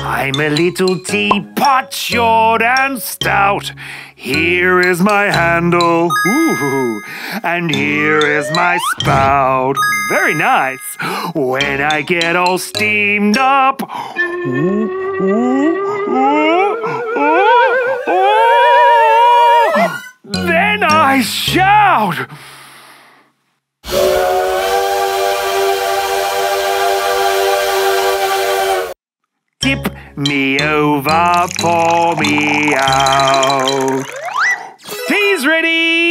I'm a little teapot, short and stout. Here is my handle, ooh, and here is my spout. Very nice. When I get all steamed up, then I shout. Tip me over, pour me out. Tea's ready!